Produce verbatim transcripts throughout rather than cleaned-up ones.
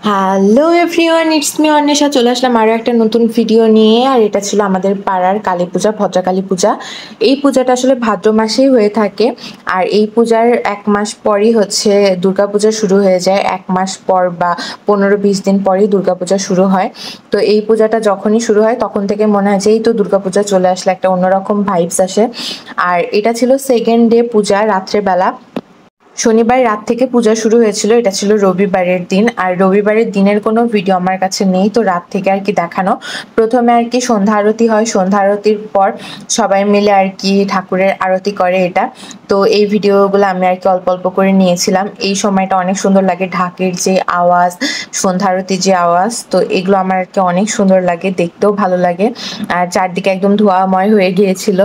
Hello everyone, it's me Anwesha. চলে আসলাম আরও একটা নতুন ভিডিও নিয়ে। আর এটা ছিল আমাদের পাড়ার কালী পূজা, ভদ্রকালী পূজা। এই পূজাটা আসলে ভাদ্র মাসেই হয়ে থাকে। আর এই পূজার এক মাস পরই হচ্ছে দুর্গা পূজা শুরু হয়ে যায়। এক মাস পর বা পনেরো বিশ দিন পরই দুর্গা পূজা শুরু হয়। তো এই পূজাটা যখনই শুরু হয় তখন থেকে মনে হয় যে এই তো দুর্গা পূজা চলে আসলে, একটা অন্যরকম ভাইবস আসে। আর এটা ছিল সেকেন্ড ডে পূজা, রাত্রেবেলা। শনিবার রাত থেকে পূজা শুরু হয়েছিল। এটা ছিল রবিবারের দিন। আর রবিবারের দিনের কোনো ভিডিও আমার কাছে নেই, তো রাত থেকে আর কি দেখানো। প্রথমে আর কি সন্ধ্যা আরতি হয়, সন্ধ্যা আরতির পর সবাই মিলে আর কি ঠাকুরের আরতি করে এটা। তো এই ভিডিওগুলো আমি আর কি অল্প অল্প করে নিয়েছিলাম। এই সময়টা অনেক সুন্দর লাগে, ঢাকের যে আওয়াজ, সন্ধ্যা আরতির যে আওয়াজ, তো এগুলো আমার আর কি অনেক সুন্দর লাগে, দেখতেও ভালো লাগে। আর চারদিকে একদম ধোঁয়াময় হয়ে গিয়েছিল।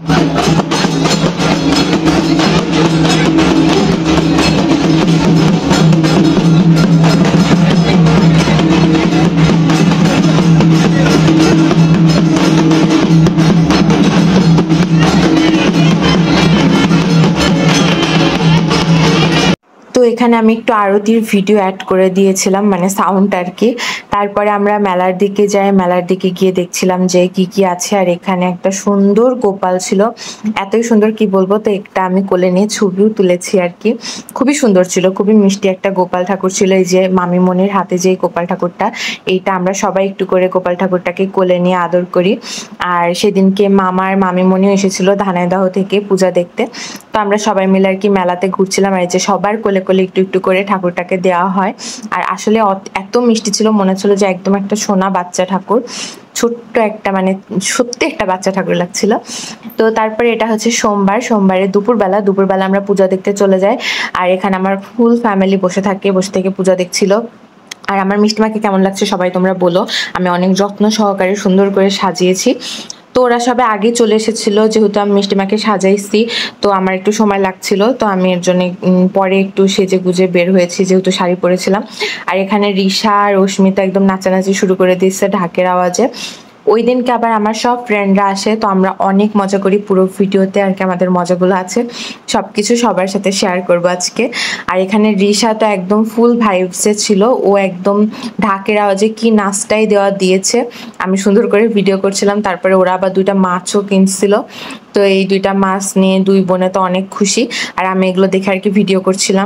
তো এখানে আমি একটু আরতির ভিডিও অ্যাড করে দিয়েছিলাম, মানে সাউন্ড আর কি। তারপরে আমরা মেলার দিকে যাই, মেলার দিকে গিয়ে দেখছিলাম যে কি কি আছে। আর এখানে একটা সুন্দর গোপাল ছিল, এতই সুন্দর কি বলবো। তো একটা আমি কোলে নিয়ে ছবিও তুলেছি আর কি। খুবই সুন্দর ছিল, খুবই মিষ্টি একটা গোপাল ঠাকুর ছিল। এই যে মামিমণির হাতে যে গোপাল ঠাকুরটা, এইটা আমরা সবাই একটু করে গোপাল ঠাকুরটাকে কোলে নিয়ে আদর করি। আর সেদিনকে মামার মামিমণিও এসেছিল ধানাইদাহ থেকে পূজা দেখতে। তো আমরা সবাই মিলে আর কি মেলাতে ঘুরছিলাম। আর যে সবার কোলে কোলে একটু একটু করে ঠাকুরটাকে দেওয়া হয়। আর আসলে এত মিষ্টি ছিল, মনে হচ্ছিল যে একদম একটা সোনা বাচ্চা ঠাকুর, ছোট্ট একটা, মানে সত্যি একটা বাচ্চা ঠাকুর লাগছিল। তো তারপরে এটা হচ্ছে সোমবার, সোমবারে দুপুরবেলা দুপুরবেলা আমরা পূজা দেখতে চলে যাই। আর এখানে আমার ফুল ফ্যামিলি বসে থাকে, বসে থেকে পূজা দেখছিল। আর আমার মিষ্টিমাকে কেমন লাগছে সবাই তোমরা বলো। আমি অনেক যত্ন সহকারে সুন্দর করে সাজিয়েছি। তো ওরা সবাই আগে চলে এসেছিল, যেহেতু আমি মিষ্টিমাকে সাজাইছি তো আমার একটু সময় লাগছিল। তো আমি এর জন্য পরে একটু সেজে গুজে বের হয়েছি, যেহেতু শাড়ি পরেছিলাম। আর এখানে রিশা আর রশ্মিতা একদম নাচানাচি শুরু করে দিচ্ছে ঢাকের আওয়াজে। ওই দিনকে আবার আমার সব ফ্রেন্ডরা আসে, তো আমরা অনেক মজা করি। পুরো ভিডিওতে আর কি আমাদের মজাগুলো আছে, সব কিছু সবার সাথে শেয়ার করবো আজকে। আর এখানে রিশা তো একদম ফুল ভাইবসে ছিল, ও একদম ঢাকের আওয়াজে কি নাচটাই দেওয়া দিয়েছে। আমি সুন্দর করে ভিডিও করছিলাম। তারপরে ওরা আবার দুইটা মাছও কিনছিল, তো এই দুইটা মাছ নিয়ে দুই বোনে তো অনেক খুশি। আর আমি এগুলো দেখে আর কি ভিডিও করছিলাম।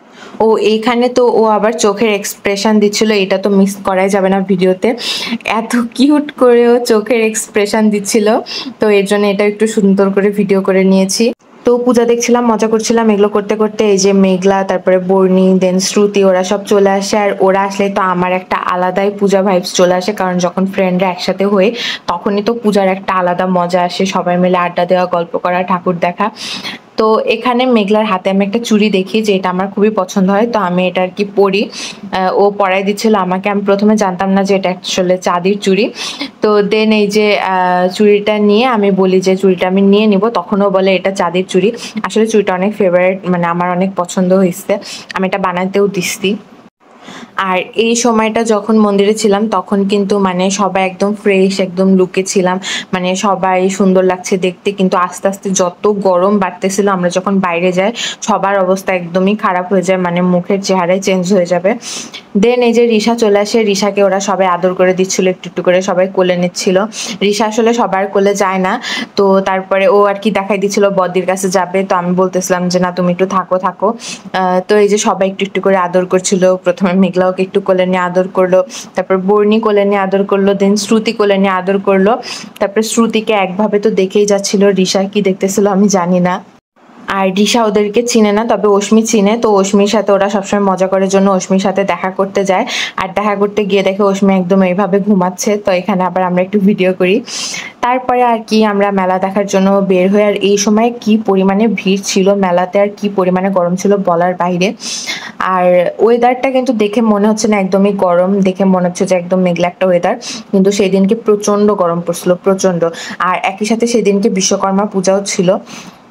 ও এইখানে তো ও আবার চোখের এক্সপ্রেশন দিচ্ছিল, এটা তো মিস করাই যাবে না ভিডিওতে। এত কিউট করে ও চোখের এক্সপ্রেশন দিচ্ছিল, তো এর জন্য এটা একটু সুন্দর করে ভিডিও করে নিয়েছি। তো পূজা দেখছিলাম, মজা করছিলাম। এগুলো করতে করতে এই যে মেঘলা, তারপরে বর্ণি, দেন শ্রুতি, ওরা সব চলে আসে। আর ওরা আসলে তো আমার একটা আলাদাই পূজা ভাইবস চলে আসে, কারণ যখন ফ্রেন্ডরা একসাথে হয়ে তখনই তো পূজার একটা আলাদা মজা আসে, সবাই মিলে আড্ডা দেওয়া, গল্প করা, ঠাকুর দেখা। তো এখানে মেঘলার হাতে আমি একটা চুড়ি দেখি, যে এটা আমার খুবই পছন্দ হয়, তো আমি এটা আর কি পরি। ও পরাই দিচ্ছিল আমাকে। আমি প্রথমে জানতাম না যে এটা আসলে চাঁদির চুড়ি। তো দেন এই যে চুড়িটা নিয়ে আমি বলি যে চুড়িটা আমি নিয়ে নিব, তখনও বলে এটা চাঁদির চুড়ি। আসলে চুড়িটা অনেক ফেভারিট, মানে আমার অনেক পছন্দ হয়েছে, আমি এটা বানাতেও দিচ্ছি। আর এই সময়টা যখন মন্দিরে ছিলাম তখন কিন্তু মানে সবাই একদম ফ্রেশ, একদম লুকে ছিলাম, মানে সবাই সুন্দর লাগছে দেখতে। কিন্তু আস্তে আস্তে যত গরম বাড়তেছিল, আমরা যখন বাইরে যাই সবার অবস্থা একদমই খারাপ হয়ে যায়, মানে মুখের চেহারাই চেঞ্জ হয়ে যাবে। দেন এই যে রিশা চলে আসে, রিশাকে ওরা সবাই আদর করে দিচ্ছিল, একটু একটু করে সবাই কোলে নিচ্ছিল। রিশা আসলে সবার কোলে যায় না, তো তারপরে ও আর কি দেখাই দিচ্ছিল বদির কাছে যাবে। তো আমি বলতেছিলাম যে না, তুমি একটু থাকো থাকো। তো এই যে সবাই একটু একটু করে আদর করছিল। প্রথমে মেঘলাওকে একটু কোলে নিয়ে আদর করলো, তারপর বর্ণি কোলে নিয়ে আদর করলো, দেন শ্রুতি কোলে নিয়ে আদর করলো। তারপর শ্রুতিকে একভাবে তো দেখেই যাচ্ছিল, রিশা কি দেখতেছিল আমি জানি না। আর রিশা ওদেরকে চিনে না, তবে অশ্মি চিনে। তো অশ্মির সাথে ওরা সবসময় মজা করার জন্য অশ্মির সাথে দেখা করতে যায়। আর দেখা করতে গিয়ে দেখে অশ্মি একদম এইভাবে ঘুমাচ্ছে, তো এখানে আবার আমরা একটু ভিডিও করি। তারপরে আর কি আমরা মেলা দেখার জন্য বের হই। আর এই সময় কি পরিমাণে ভিড় ছিল মেলাতে, আর কি পরিমাণে গরম ছিল বলার বাইরে। আর ওয়েদারটা কিন্তু দেখে মনে হচ্ছে না একদমই গরম, দেখে মনে হচ্ছে যে একদম মেঘলা একটা ওয়েদার, কিন্তু সেই দিনকে প্রচণ্ড গরম পড়ছিল, প্রচণ্ড। আর একই সাথে সেদিনকে বিশ্বকর্মা পূজাও ছিল।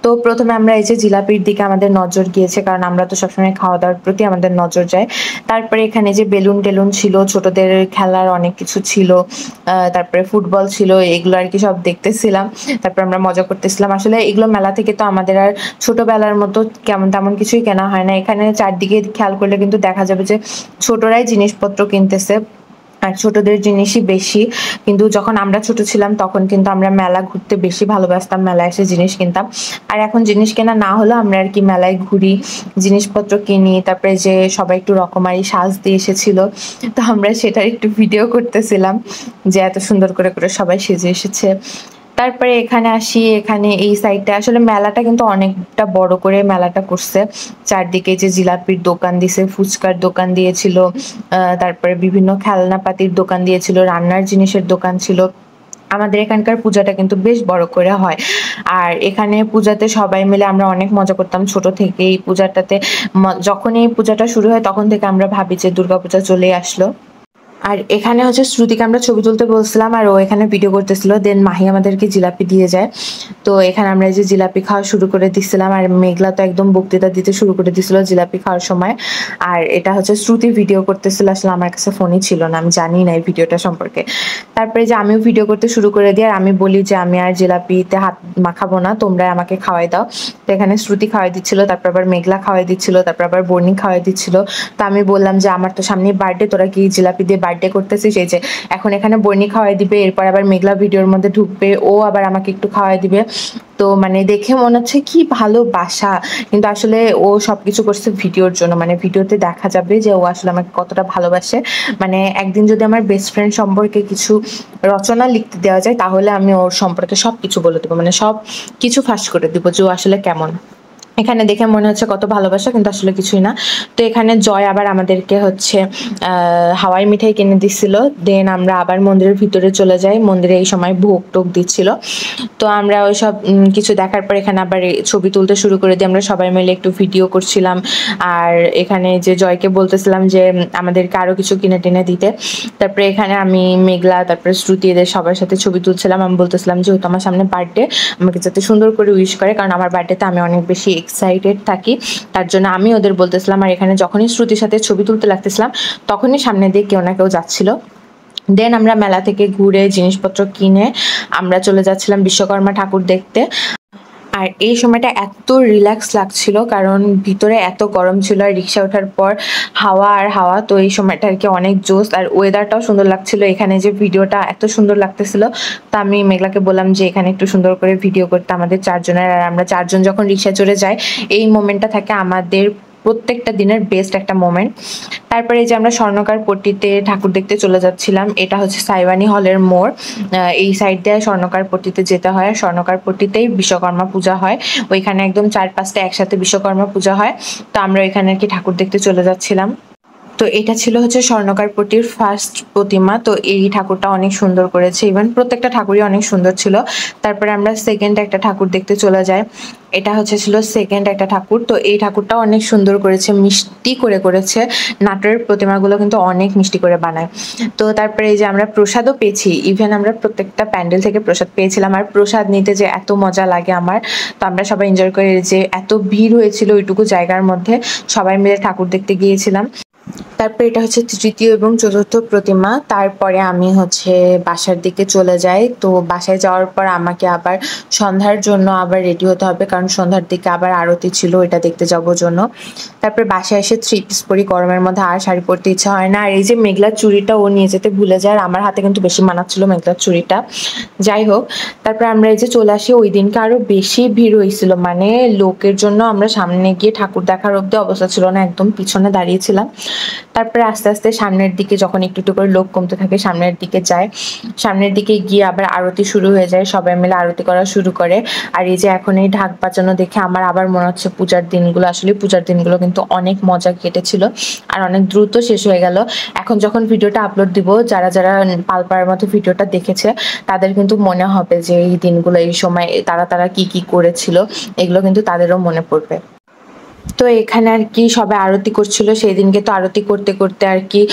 তো প্রথমে আমরা এই যে জিলাপির দিকে আমাদের নজর গিয়েছে, কারণ আমরা তো সবসময় খাওয়া দাওয়ার প্রতি আমাদের নজর যায়। তারপরে এখানে যে বেলুন টেলুন ছিল, ছোটদের খেলার অনেক কিছু ছিল, তারপরে ফুটবল ছিল, এগুলো আর কি সব দেখতেছিলাম। তারপর আমরা মজা করতেছিলাম। আসলে এগুলো মেলা থেকে তো আমাদের আর ছোটবেলার মতো কেমন তেমন কিছুই কেনা হয় না। এখানে চারদিকে খেয়াল করলে কিন্তু দেখা যাবে যে ছোটরাই জিনিসপত্র কিনতেছে, আর ছোটদের জিনিসই বেশি। কিন্তু যখন আমরা ছোট ছিলাম তখন কিন্তু আমরা মেলা ঘুরতে বেশি ভালোবাসতাম, মেলায় এসে জিনিস কিনতাম। আর এখন জিনিস কেনা না হলেও আমরা আর কি মেলায় ঘুরি, জিনিসপত্র কিনি। তারপরে যে সবাই একটু রকমারি সাজ দিয়ে এসেছিল, তো আমরা সেটার একটু ভিডিও করতেছিলাম যে এত সুন্দর করে করে সবাই সেজে এসেছে। তারপরে এখানে আসি, এখানে এই সাইডটা আসলে মেলাটা কিন্তু অনেকটা বড় করে মেলাটা করছে। চারদিকে যে জিলাপির দোকান দিয়েছে, ফুচকার দোকান দিয়েছিল, তারপরে বিভিন্ন খেলনাপাতির দোকান দিয়েছিল, রান্নার জিনিসের দোকান ছিল। আমাদের এখানকার পূজাটা কিন্তু বেশ বড় করে হয়। আর এখানে পূজাতে সবাই মিলে আমরা অনেক মজা করতাম ছোট থেকে। এই পূজাটাতে যখন এই পূজাটা শুরু হয় তখন থেকে আমরা ভাবি যে দুর্গাপূজা চলে আসলো। আর এখানে হচ্ছে শ্রুতিকে আমরা ছবি তুলতে বলছিলাম, আর ও এখানে ভিডিও করতেছিল। দেন মাহি আমাদেরকে জিলাপি দিয়ে যায়। তো এখানে আমরা এই যে জিলাপি খাওয়া শুরু করে দিচ্ছিলাম, আর মেঘলা তো একদম বক্তৃতা দিতে শুরু করে দিছিল জিলাপি খাওয়ার সময়। আর এটা হচ্ছে শ্রুতি ভিডিও করতেছিল, আসলে আমার কাছে ফোনই ছিল না, আমি জানি না এই ভিডিওটা সম্পর্কে। তারপরে যে আমিও ভিডিও করতে শুরু করে দিই, আর আমি বলি যে আমি আর জিলাপিতে হাত মাখাবো না, তোমরা আমাকে খাওয়াই দাও। তো এখানে শ্রুতি খাওয়াই দিচ্ছিল, তারপর আবার মেঘলা খাওয়াই দিচ্ছিল, তারপর আবার বর্ণি খাওয়াই দিচ্ছিল। তো আমি বললাম যে আমার তো সামনে বার্থডে, তোরা কি জিলাপি দিয়ে বার্থডে করতেছিস? এই যে এখন এখানে বর্ণি খাওয়াই দিবে, এরপর আবার মেঘলা ভিডিওর মধ্যে ঢুকবে, ও আবার আমাকে একটু খাওয়াই দিবে। তো মানে দেখে মনে হচ্ছে কি ভালোবাসা, কিন্তু আসলে ও সবকিছু করছে ভিডিওর জন্য। মানে ভিডিওতে দেখা যাবে যে ও আসলে আমাকে কতটা ভালোবাসে। মানে একদিন যদি আমার বেস্ট ফ্রেন্ড সম্পর্কে কিছু রচনা লিখতে দেওয়া যায়, তাহলে আমি ওর সম্পর্কে সব কিছু বলে দেবো, মানে সব কিছু ফাঁস করে দেবো যে ও আসলে কেমন। এখানে দেখে মনে হচ্ছে কত ভালোবাসা, কিন্তু আসলে কিছুই না। তো এখানে জয় আবার আমাদেরকে হচ্ছে হাওয়াই মিঠাই কিনে দিচ্ছিল। দেন আমরা আবার মন্দিরের ভিতরে চলে যাই, মন্দিরে এই সময় ভোগ টোক দিচ্ছিল। তো আমরা ওই সব কিছু দেখার পর এখানে আবার ছবি তুলতে শুরু করে দিই। আমরা সবাই মিলে একটু ভিডিও করছিলাম, আর এখানে যে জয়কে বলতেছিলাম যে আমাদেরকে আরো কিছু কিনে টেনে দিতে। তারপরে এখানে আমি মেঘলা, তারপরে শ্রুতি, এদের সবার সাথে ছবি তুলছিলাম। আমি বলতেছিলাম যে যেহেতু আমার সামনে বার্থডে, আমাকে যাতে সুন্দর করে উইশ করে, কারণ আমার বার্থডেতে আমি অনেক বেশি এক্সাইটেড থাকি, তার জন্য আমি ওদের বলতেছিলাম। আর এখানে যখনই শ্রুতির সাথে ছবি তুলতে লাগতেছিলাম তখনই সামনে দিয়ে কেউ না কেউ যাচ্ছিল। দেন আমরা মেলা থেকে ঘুরে জিনিসপত্র কিনে আমরা চলে যাচ্ছিলাম বিশ্বকর্মা ঠাকুর দেখতে। আর এই সময়টা এত রিল্যাক্স লাগছিল, কারণ ভিতরে এত গরম ছিল, আর রিক্সা ওঠার পর হাওয়া আর হাওয়া, তো এই সময়টা আর কি অনেক জোস। আর ওয়েদারটাও সুন্দর লাগছিল, এখানে যে ভিডিওটা এত সুন্দর লাগতেছিল। তো আমি মেঘলাকে বললাম যে এখানে একটু সুন্দর করে ভিডিও করতে আমাদের চারজনের। আর আমরা চারজন যখন রিক্সা চড়ে যাই, এই মোমেন্টটা থাকে আমাদের প্রত্যেকটা দিনের বেস্ট একটা মোমেন্ট। তারপরে এই যে আমরা স্বর্ণকার পট্টিতে ঠাকুর দেখতে চলে যাচ্ছিলাম। এটা হচ্ছে সাইবানি হলের মোড়, এই সাইড দিয়ে স্বর্ণকার পট্টিতে যেতে হয়। স্বর্ণকার পট্টিতেই বিশ্বকর্মা পূজা হয়, ওইখানে একদম চার পাঁচটা একসাথে বিশ্বকর্মা পূজা হয়। তো আমরা ওইখানে আর কি ঠাকুর দেখতে চলে যাচ্ছিলাম। তো এটা ছিল হচ্ছে স্বর্ণকার পট্টির ফার্স্ট প্রতিমা। তো এই ঠাকুরটা অনেক সুন্দর করেছে, ইভেন প্রত্যেকটা ঠাকুরই অনেক সুন্দর ছিল। তারপরে আমরা সেকেন্ড একটা ঠাকুর দেখতে চলে যাই, এটা হচ্ছে ছিল সেকেন্ড একটা ঠাকুর। তো এই ঠাকুরটাও অনেক সুন্দর করেছে, মিষ্টি করে করেছে। নাটোরের প্রতিমাগুলো কিন্তু অনেক মিষ্টি করে বানায়। তো তারপরে এই যে আমরা প্রসাদও পেয়েছি, ইভেন আমরা প্রত্যেকটা প্যান্ডেল থেকে প্রসাদ পেয়েছিলাম। আর প্রসাদ নিতে যে এত মজা লাগে আমার, তো আমরা সবাই এনজয় করে, যে এত ভিড় হয়েছিল ওইটুকু জায়গার মধ্যে, সবাই মিলে ঠাকুর দেখতে গিয়েছিলাম। তারপর এটা হচ্ছে তৃতীয় এবং চতুর্থ প্রতিমা। তারপরে আমি হচ্ছে বাসার দিকে চলে যাই। তো বাসায় যাওয়ার পর আমাকে আবার সন্ধ্যার জন্য আবার রেডি হতে হবে, কারণ সন্ধ্যার দিকে আবার আরতি ছিল, এটা দেখতে যাবো জন্য। তারপর বাসায় এসে থ্রি পিস পরি, গরমের মধ্যে আর শাড়ি পরতে ইচ্ছা হয় না। আর এই যে মেঘলার চুড়িটা ও নিয়ে যেতে ভুলে যায়, আর আমার হাতে কিন্তু বেশি মানাচ্ছিল মেঘলার চুড়িটা। যাই হোক, তারপর আমরা এই যে চলে আসি। ওই দিনকে আরো বেশি ভিড় হয়েছিল, মানে লোকের জন্য আমরা সামনে গিয়ে ঠাকুর দেখার অব্দি অবস্থা ছিল না, একদম পিছনে দাঁড়িয়েছিলাম। তারপরে আস্তে আস্তে সামনের দিকে যখন একটু একটু করে লোক কমতে থাকে, সামনের দিকে যায়। সামনের দিকে গিয়ে আবার আরতি শুরু হয়ে যায়, সবাই মিলে আরতি করা শুরু করে। আর এই যে এখন এই ঢাক বাজানো দেখে আমার আবার মনে হচ্ছে পূজার দিনগুলো, আসলে পূজার দিনগুলো কিন্তু অনেক মজা কেটেছিল, আর অনেক দ্রুত শেষ হয়ে গেল। এখন যখন ভিডিওটা আপলোড দিব, যারা যারা পালপাড়ার মতো ভিডিওটা দেখেছে তাদের কিন্তু মনে হবে যে এই দিনগুলো, এই সময় তারা তারা কি কি করেছিল, এগুলো কিন্তু তাদেরও মনে পড়বে। তো এখানে আর কি সবাই আরতি করছিল, সেই দিনকে তো আরতি করতে করতে আর কি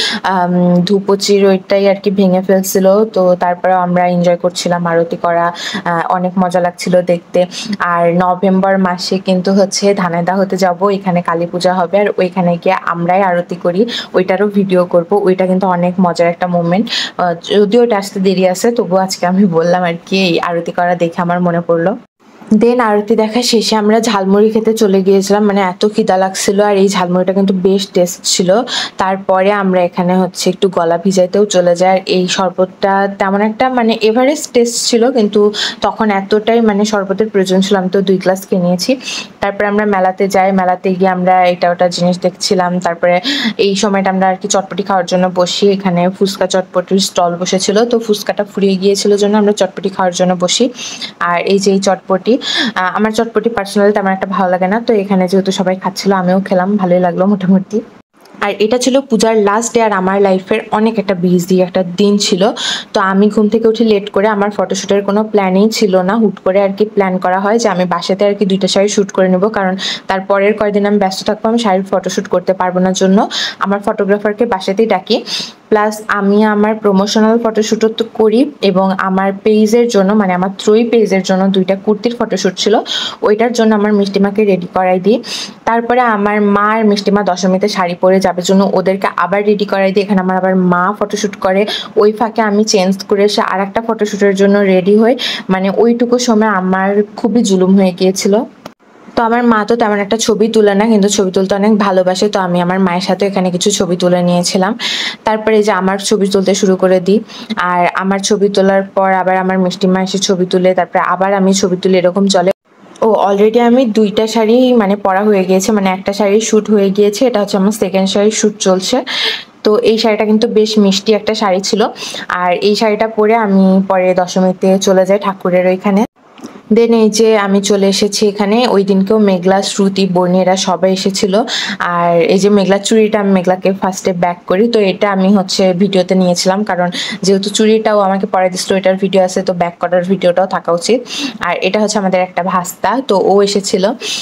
ধূপচির ওইটাই আর কি ভেঙে ফেলছিল। তো তারপরে আমরা এনজয় করছিলাম আরতি করা, অনেক মজা লাগছিল দেখতে। আর নভেম্বর মাসে কিন্তু হচ্ছে ধানেদা হতে যাব, এখানে কালী পূজা হবে, আর ওইখানে গিয়ে আমরাই আরতি করি, ওইটারও ভিডিও করব। ওইটা কিন্তু অনেক মজার একটা মোমেন্ট, যদিও ওটা আসতে দেরি আছে, তবুও আজকে আমি বললাম আর কি, এই আরতি করা দেখে আমার মনে পড়লো। দেন আরতি দেখা শেষে আমরা ঝালমুড়ি খেতে চলে গিয়েছিলাম, মানে এত খিদা লাগছিল, আর এই ঝালমুড়িটা কিন্তু বেশ টেস্ট ছিল। তারপরে আমরা এখানে হচ্ছে একটু গলা ভিজাইতেও চলে যাই। আর এই শরবতটা তেমন একটা মানে এভারেস্ট টেস্ট ছিল, কিন্তু তখন এতটাই মানে শরবতের প্রয়োজন ছিল, আমি তো দুই গ্লাস কিনে নিয়েছি। তারপরে আমরা মেলাতে যাই, মেলাতে গিয়ে আমরা এটা ওটা জিনিস দেখছিলাম। তারপরে এই সময়টা আমরা আর কি চটপটি খাওয়ার জন্য বসি, এখানে ফুচকা চটপটির স্টল বসেছিল, তো ফুচকাটা ফুরিয়ে গিয়েছিল জন্য আমরা চটপটি খাওয়ার জন্য বসি। আর এই যে এই চটপটি, আমার চটপটি পার্সোনালি তেমন একটা ভালো লাগে না, তো এখানে যেহেতু সবাই খাচ্ছিল আমিও খেলাম, ভালোই লাগলো মোটামুটি। আর এটা ছিল পূজার লাস্ট ডে, আর আমার লাইফের অনেক একটা বিজি একটা দিন ছিল। তো আমি ঘুম থেকে উঠে লেট করে, আমার ফটোশ্যুটের কোনো প্ল্যানিং ছিল না, হুট করে আর কি প্ল্যান করা হয় যে আমি বাসাতে আর কি দুইটা শাড়ি শ্যুট করে নেব, কারণ তারপরের কয়েকদিন আমি ব্যস্ত থাকবো, আমি শাড়ির ফটোশ্যুট করতে পারবো না, জন্য আমার ফটোগ্রাফারকে বাসাতেই ডাকি। প্লাস আমি আমার প্রমোশনাল ফটোশ্যুটও তো করি, এবং আমার পেজের জন্য মানে আমার ত্রয়ী পেজের জন্য দুইটা কুর্তির ফটোশ্যুট ছিল, ওইটার জন্য আমার মিষ্টিমাকে রেডি করাই দিই। তারপরে আমার মা আর মিষ্টিমা দশমীতে শাড়ি পরে যাবে জন্য ওদেরকে আবার রেডি করাই দিই, এখানে আমার আবার মা ফটোশ্যুট করে, ওই ফাঁকে আমি চেঞ্জ করে এসে আর একটা ফটোশ্যুটের জন্য রেডি হই, মানে ওইটুকু সময় আমার খুবই জুলুম হয়ে গিয়েছিল। তো আমার মা তো তেমন একটা ছবি তুলে না, কিন্তু ছবি তুলতে অনেক ভালোবাসে, তো আমি আমার মায়ের সাথে এখানে কিছু ছবি তুলে নিয়েছিলাম। তারপরে যে আমার ছবি তুলতে শুরু করে দিই, আর আমার ছবি তোলার পর আবার আমার মিষ্টিমা এসে ছবি তুলে, তারপরে আবার আমি ছবি তুলে, এরকম চলে। ও অলরেডি আমি দুইটা শাড়ি মানে পরা হয়ে গিয়েছে, মানে একটা শাড়ি শ্যুট হয়ে গিয়েছে, এটা হচ্ছে আমার সেকেন্ড শাড়ি শ্যুট চলছে। তো এই শাড়িটা কিন্তু বেশ মিষ্টি একটা শাড়ি ছিল, আর এই শাড়িটা পরে আমি পরে দশমীতে চলে যাই ঠাকুরের ওইখানে। দেন এই যে আমি চলে এসেছি এখানে, ওই দিনকেও মেঘলা, শ্রুতি, বর্ণিরা সবাই এসেছিল। আর এই যে মেঘলা চুড়িটা, আমি মেঘলাকে ফার্স্টে ব্যাক করি, তো এটা আমি হচ্ছে ভিডিওতে নিয়েছিলাম, কারণ যেহেতু চুড়িটাও আমাকে পরে দিচ্ছিল, এটার ভিডিও আছে, তো ব্যাক করার ভিডিওটাও থাকা উচিত। আর এটা হচ্ছে আমাদের একটা ভাস্তা, তো ও এসেছিল,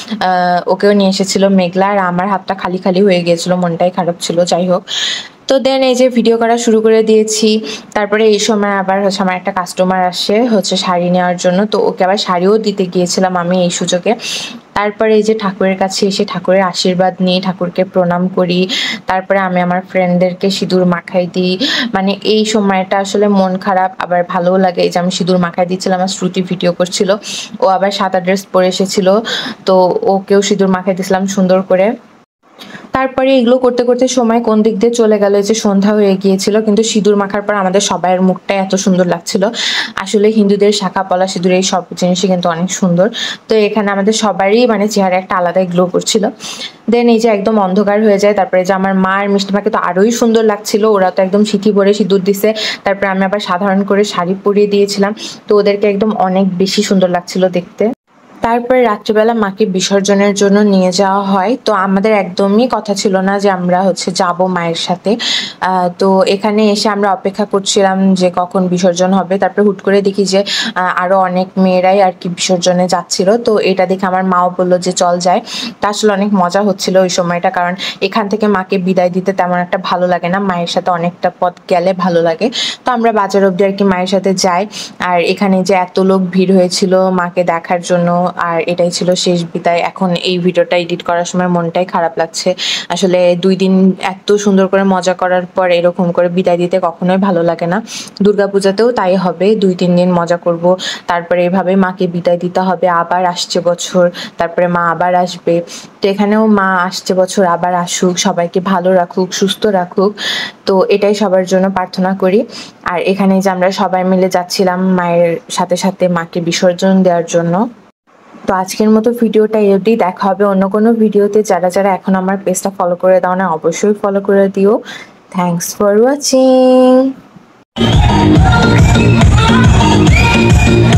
ওকেও নিয়ে এসেছিল মেঘলা, আর আমার হাতটা খালি খালি হয়ে গিয়েছিল, মনটাই খারাপ ছিল, যাই হোক। তো দেন এই যে ভিডিও করা শুরু করে দিয়েছি। তারপরে এই সময় আবার হচ্ছে আমার একটা কাস্টমার আসে হচ্ছে শাড়ি নেওয়ার জন্য, তো ওকে আবার শাড়িও দিতে গিয়েছিলাম আমি এই সুযোগে। তারপরে এই যে ঠাকুরের কাছে এসে ঠাকুরের আশীর্বাদ নিই, ঠাকুরকে প্রণাম করি, তারপরে আমি আমার ফ্রেন্ডদেরকে সিঁদুর মাখাই দিই। মানে এই সময়টা আসলে মন খারাপ আবার ভালোও লাগে, এই যে আমি সিঁদুর মাখাই দিচ্ছিলাম, আমার শ্রুতি ভিডিও করছিল, ও আবার সাদা ড্রেস পরে এসেছিল, তো ওকেও সিঁদুর মাখাই দিয়েছিলাম সুন্দর করে। তারপরে এগুলো করতে করতে সময় কোন দিক দিয়ে চলে গেল, যে সন্ধ্যা হয়ে গিয়েছিল, কিন্তু সিঁদুর মাখার পর আমাদের সবাইয়ের মুখটা এত সুন্দর লাগছিল। আসলে হিন্দুদের শাখা পলা সিঁদুর এই সব জিনিসই কিন্তু অনেক সুন্দর। তো এখানে আমাদের সবারই মানে চেহারা একটা আলাদাই গ্লো করছিল। দেন এই যে একদম অন্ধকার হয়ে যায়, তারপরে যে আমার মা আর মিষ্টিমাকে তো আরোই সুন্দর লাগছিল, ওরা তো একদম সিঁথি ভরে সিঁদুর দিছে। তারপরে আমি আবার সাধারণ করে শাড়ি পরিয়ে দিয়েছিলাম, তো ওদেরকে একদম অনেক বেশি সুন্দর লাগছিল দেখতে। তারপরে রাত্রিবেলা মাকে বিসর্জনের জন্য নিয়ে যাওয়া হয়, তো আমাদের একদমই কথা ছিল না যে আমরা হচ্ছে যাব মায়ের সাথে। তো এখানে এসে আমরা অপেক্ষা করছিলাম যে কখন বিসর্জন হবে, তারপরে হুট করে দেখি যে আরও অনেক মেয়েরাই আর কি বিসর্জনে যাচ্ছিল, তো এটা দেখে আমার মাও বললো যে চল যায়। তা আসলে অনেক মজা হচ্ছিল ওই সময়টা, কারণ এখান থেকে মাকে বিদায় দিতে তেমন একটা ভালো লাগে না, মায়ের সাথে অনেকটা পথ গেলে ভালো লাগে। তো আমরা বাজার অবধি আর কি মায়ের সাথে যাই, আর এখানে যে এত লোক ভিড় হয়েছিল মাকে দেখার জন্য, আর এটাই ছিল শেষ বিদায়। এখন এই ভিডিওটা এডিট করার সময় মনটাই খারাপ লাগছে, আসলে দুই দিন এত সুন্দর করে মজা করার পর এরকম করে বিদায় দিতে কখনোই ভালো লাগে না। দুর্গাপূজাতেও তাই হবে, দুই তিন দিন মজা করব, তারপরে এভাবে মাকে বিদায় দিতে হবে, আবার আসছে বছর, তারপরে মা আবার আসবে। তো এখানেও মা আসছে বছর আবার আসুক, সবাইকে ভালো রাখুক, সুস্থ রাখুক, তো এটাই সবার জন্য প্রার্থনা করি। আর এখানে যে আমরা সবাই মিলে যাচ্ছিলাম মায়ের সাথে সাথে মাকে বিসর্জন দেওয়ার জন্য। তো আজকের মতো ভিডিওটা এটি, দেখা হবে অন্য কোনো ভিডিওতে। যারা যারা এখন আমার পেজটা ফলো করে দাও না, অবশ্যই ফলো করে দিও। Thanks for watching.